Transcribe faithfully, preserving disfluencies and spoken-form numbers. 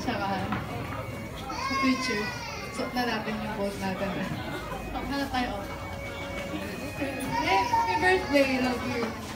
Tsaka, sa future, suot na natin yung boat natin. Hanap tayo. Eh, happy birthday, love you.